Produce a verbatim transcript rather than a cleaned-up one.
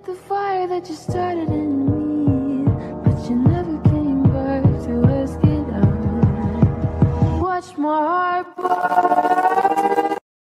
the fire that you started in me, but you never came back to ask it out. Watch my heart burn.